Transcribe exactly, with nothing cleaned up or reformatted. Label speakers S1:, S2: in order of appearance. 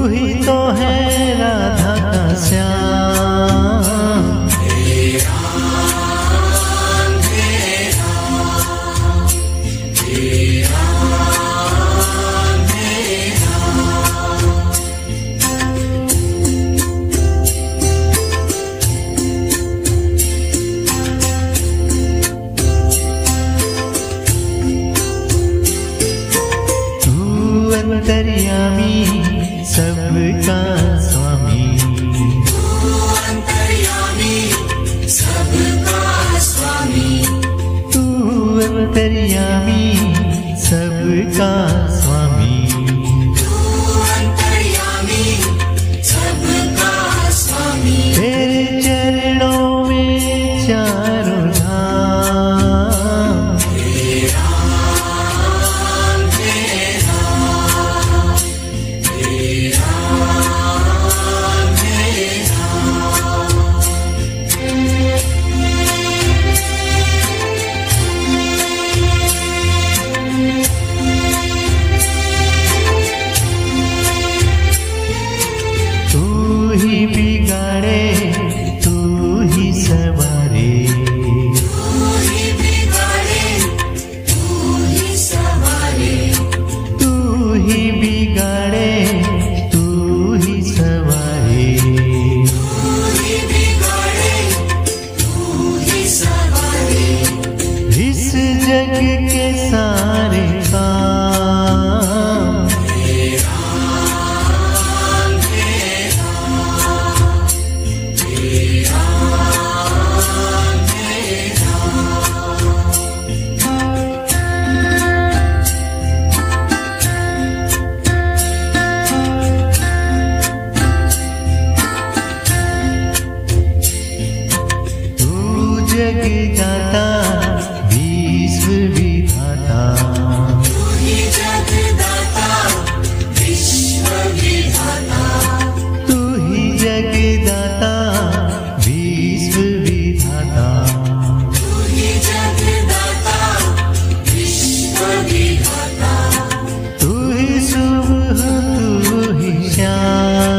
S1: ही तो है राधा का श्याम।
S2: हे राम हे राम हे राम हे राम।
S1: तू अंतर्यामी सबका स्वामी,
S2: तू अंतर्यामी सबका स्वामी,
S1: तू अंतर्यामी सबका स्वामी।
S2: तू अंतर्यामी सबका स्वामी।
S1: तेरे चरणों में चारों धाम।
S2: हे राम हे राम हे राम हे राम।
S1: तू ही बिगाड़े तू ही सवारे,
S2: तू ही बिगाड़े तू ही सवारे,
S1: तू ही बिगाड़े तू ही सवारे।
S2: तू ही बिगाड़े तू ही सवारे।
S1: इस जग के सारे काम।
S2: हे राम हे राम हे राम हे राम।
S1: तू जगदाता विश्व विधाता,
S2: तू ही जगदाता विश्व विधाता,
S1: तू ही जगदाता विश्व विधाता।
S2: तू ही जगदाता विश्व विधाता।
S1: तू ही सुबह तू ही श्याम।